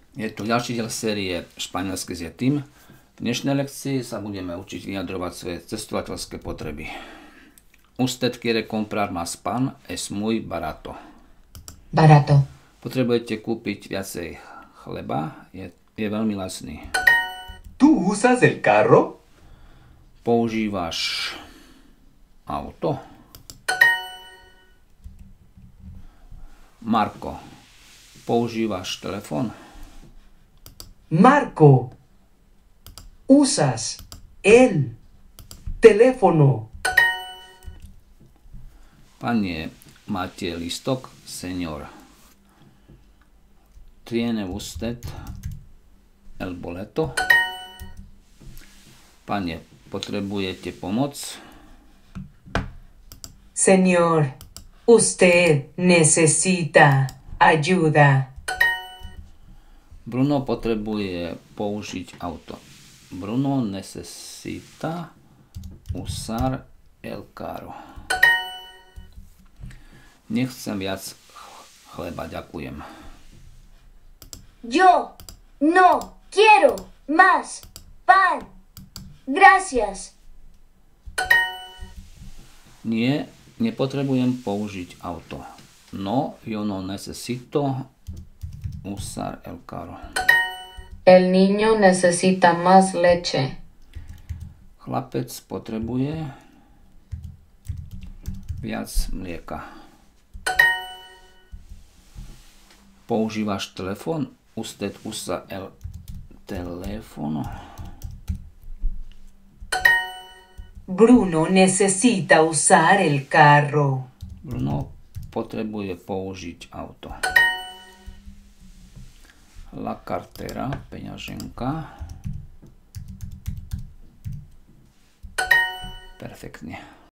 Je tu ďalší diel série Španielsky s Yetim. V dnešnej lekcii sa budeme učiť vyjadrovať svoje cestovateľské potreby. Usted quiere comprar más pan, es muy barato. Barato. Potrebujete kúpiť viacej chleba, je veľmi lacný. ¿Tú usas el carro? Používaš auto? Marko, používaš telefón? Marco, usas el teléfono. Panie, máte listok? Señor. Tiene usted el boleto? Pane, potrebujete pomoc? Señor, usted necesita ayuda. Bruno potrebuje použiť auto. Bruno necesita usar el carro. Nechcem viac chleba, ďakujem. Yo no quiero más pan. Gracias. Nie, nepotrebujem použiť auto. No, yo no necesito usar el carro. El niño necesita más leche. Chlapec potrebuje viac mlieka. Používaš telefón? Usted usa el teléfono? Bruno necesita usar el carro. Bruno potrebuje použiť auto. La cartera, peňaženka. Perfektne.